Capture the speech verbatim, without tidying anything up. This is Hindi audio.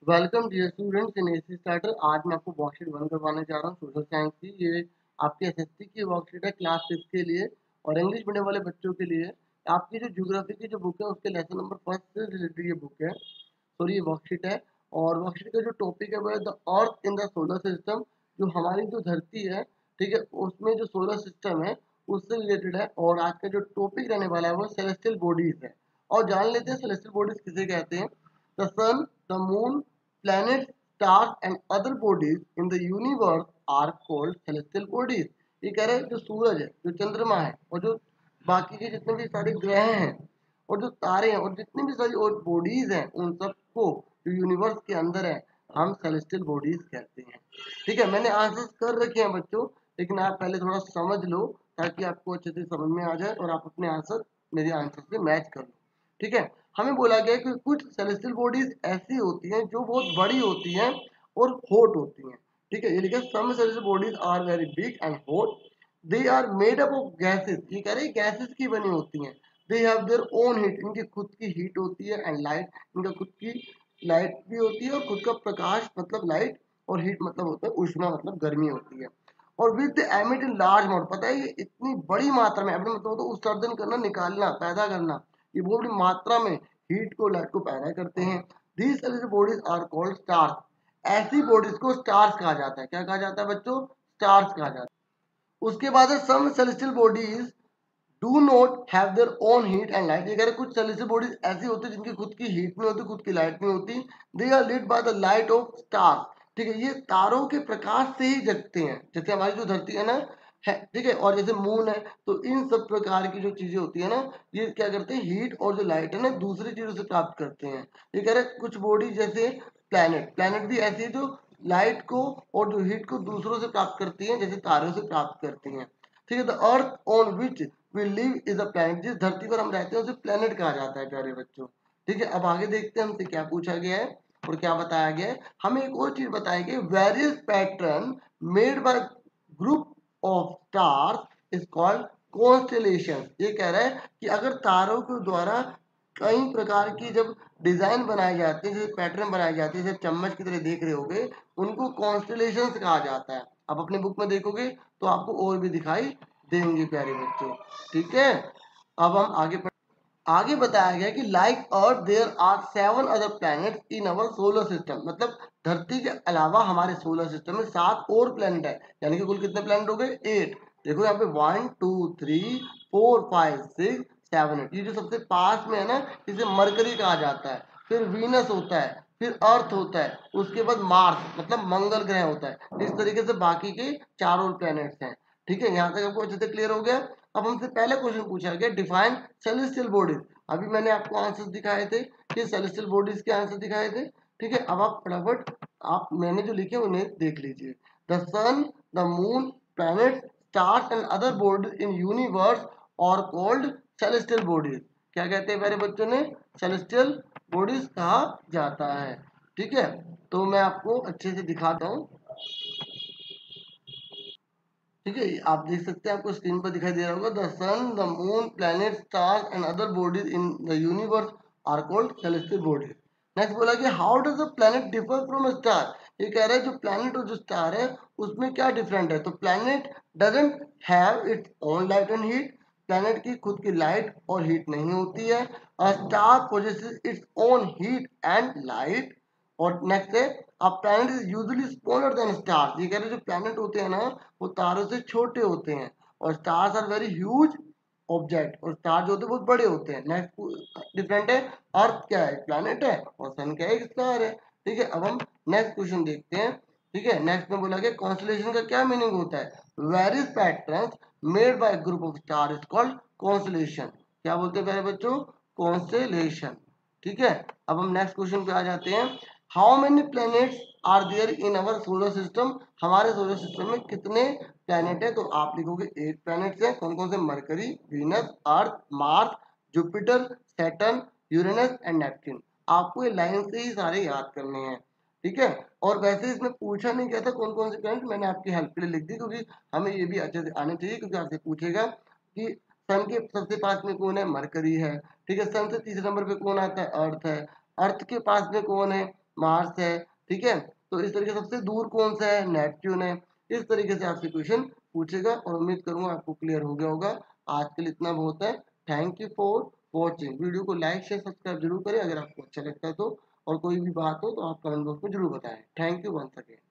Welcome dear students in AC starter. आज मैं आपको वर्कशीट वन करवाने जा रहा हूँ सोशल साइंस की। ये आपकी एसएससी की वर्कशीट है क्लास सिक्स के लिए और इंग्लिश मीडियम वाले बच्चों के लिए। आपकी जो ज्योग्राफी की जो बुक है उसके लेसन नंबर फर्स्ट से रिलेटेड ये बुक है, सॉरी ये वर्कशीट है। और वर्कशीट का जो टॉपिक है वो है the earth in the solar system. जो हमारी जो धरती है, ठीक है, उसमें जो सोलर सिस्टम है उससे रिलेटेड है। और आज का जो टॉपिक रहने वाला है वो सेलेस्टियल बॉडीज है। और जान लेते हैं सेलेस्टियल बॉडीज किसे कहते हैं। The sun, the moon, planets, stars and other bodies in the universe are called celestial bodies। ये कह रहे हैं जो सूरज है, जो चंद्रमा है और जो बाकी के जितने भी सारे ग्रह हैं और जो तारे हैं और जितनी भी सारी और बॉडीज हैं उन सबको जो यूनिवर्स के अंदर है हम सेलेस्टियल बॉडीज कहते हैं। ठीक है, मैंने आंसर्स कर रखे हैं बच्चों, लेकिन आप पहले थोड़ा समझ लो ताकि आपको अच्छे से समझ में आ जाए और आप अपने आंसर मेरे आंसर से मैच कर लो। ठीक है, हमें बोला गया कि कुछ सेलेस्टियल बॉडीज ऐसी होती हैं जो बहुत बड़ी होती हैं और हॉट होती हैं। ठीक है, ये लिखा some celestial bodies are very big and hot. They are made up of gases, ये कह रहे हैं गैसेस की बनी होती हैं। They have their own heat, इनकी खुद की हीट होती है, एंड लाइट, इनका खुद की लाइट भी होती है और खुद का प्रकाश मतलब लाइट, और हीट मतलब होता है उष्मा मतलब गर्मी होती है। और with emit in large amount, पता है ये इतनी बड़ी मात्रा में, अपने मतलब होता है उत्सर्जन करना, निकालना, पैदा करना, ये बहुत बड़ी मात्रा में हीट को लाइट को पैदा करते हैं। These celestial bodies are called stars. ऐसी बॉडीज को स्टार्स कहा जाता है। क्या कहा जाता है बच्चों? स्टार्स कहा जाता है। उसके बाद है some celestial bodies do not have their own heat and light. ये कह रहे कुछ सेलेस्टियल बॉडीज ऐसी होती है जिनकी खुद की हीट नहीं होती, खुद की लाइट नहीं होती। They are lead by the light of star. ठीक है, ये तारों के प्रकाश से ही जगते हैं, जैसे हमारी जो धरती है ना है, ठीक है, और जैसे मून है, तो इन सब प्रकार की जो चीजें होती है ना, ये क्या करते हैं, हीट और जो लाइट है ना दूसरी चीजों से प्राप्त करते हैं। ये कह रहे कुछ बॉडी जैसे प्लैनेट प्लैनेट भी ऐसी है जो लाइट को और जो हीट को दूसरों से प्राप्त करती है, जैसे तारों से प्राप्त करती हैं। ठीक है, the earth on which we live is a planet. जिस धरती पर हम रहते हैं उसे प्लैनेट कहा जाता है प्यारे बच्चों। ठीक है, अब आगे देखते हैं हमसे क्या पूछा गया है और क्या बताया गया है। हमें एक और चीज बताई गई, various pattern made by group of stars is called constellation. ये कह रहा है कि अगर तारों के द्वारा कई प्रकार की जब डिजाइन बनाए जाते हैं, जैसे पैटर्न बनाए जाते हैं, जैसे चम्मच की तरह देख रहे होगे, उनको कॉन्स्टेलेशन कहा जाता है। आप अपने बुक में देखोगे तो आपको और भी दिखाई देंगे प्यारे बच्चों। ठीक है, अब हम आगे पढ़ आगे बताया गया कि like earth there are seven other planets in our solar system. मतलब धरती के अलावा हमारे सोलर सिस्टम में सात और प्लैनेट है, यानी कि कुल कितने प्लैनेट हो गए? एट। देखो यहाँ पे one two three four five six seven eight. ये जो सबसे पास में है ना, इसे मरकरी कहा जाता है, फिर वीनस होता है, फिर अर्थ होता है, उसके बाद मार्स मतलब मंगल ग्रह होता है। इस तरीके से बाकी के चार और प्लैनेट्स हैं। ठीक है, यहाँ तक आपको अच्छे से क्लियर हो गया। अब हमसे पहला क्वेश्चन पूछा गया, डिफाइन सेलेस्टियल बॉडीज। अभी मैंने आपको आंसर दिखाए थे कि सेलेस्टियल बॉडीज के आंसर दिखाए थे। ठीक है, अब आप फटाफट आप मैंने जो लिखे उन्हें देख लीजिए। The sun, the moon, planet, stars and other bodies in universe are called celestial bodies. क्या कहते हैं मेरे बच्चों ने? सेलेस्टियल बॉडीज कहा जाता है। ठीक है, तो मैं आपको अच्छे से दिखाता हूँ। ठीक है, आप देख सकते हैं, आपको स्क्रीन पर दिखाई दे रहा होगा, the sun, the moon, planet, stars and other bodies in the universe are called celestial bodies. Next बोला कि how does the planet differ from a star. ये कह रहा है जो प्लैनेट और जो स्टार है उसमें क्या डिफरेंट है। तो planet doesn't have its own light and heat. Planet की खुद की लाइट और हीट नहीं होती है। A star possesses its own heat and light. और नेक्स्ट है, a planet is usually smaller than stars. ये कह रहे हैं जो प्लैनेट होते हैं ना वो तारों से छोटे होते हैं, और stars are very huge object, और स्टार जो होते हैं बहुत बड़े होते हैं। नेक्स्ट डिफरेंट है, अर्थ क्या है? प्लैनेट है, और सन क्या है? एक स्टार है। ठीक है, अब हम नेक्स्ट क्वेश्चन देखते हैं। ठीक है, नेक्स्ट में बोला गया कॉन्स्टलेशन का क्या मीनिंग होता है। Various patterns made by group of star is called constellation. क्या बोलते हैं प्यारे बच्चों? कॉन्स्टलेशन। ठीक है, अब हम नेक्स्ट क्वेश्चन पे आ जाते हैं। How many planets are there in our solar system. हमारे सोलर सिस्टम में कितने प्लैनेट है? तो आप लिखोगे एट प्लैनेट्स हैं। कौन कौन से? Mercury, Venus, Earth, Mars, Jupiter, Saturn, Uranus and Neptune. आपको ये लाइन से ही सारे याद करने हैं। ठीक है, और वैसे इसमें पूछा नहीं गया था कौन कौन से प्लैनेट, मैंने आपकी हेल्प के लिए लिख दी, क्योंकि हमें ये भी अच्छे से आने चाहिए, क्योंकि आपसे पूछेगा कि सन के सबसे पास में कौन है? मरकरी है। ठीक है, सन से तीसरे नंबर पे कौन आता है? अर्थ है। अर्थ के पास में कौन है? मार्स है, ठीक है। तो इस तरीके से सबसे दूर कौन सा है, नेपच्यून है। इस तरीके से आपसे क्वेश्चन पूछेगा और उम्मीद करूंगा आपको क्लियर हो गया होगा। आज के लिए इतना बहुत है। Thank you for watching. Video को लाइक शेयर सब्सक्राइब जरूर करें अगर आपको अच्छा लगता है तो, और कोई भी बात हो तो आप कमेंट बॉक्स में जरूर बताएं। Thank you once again.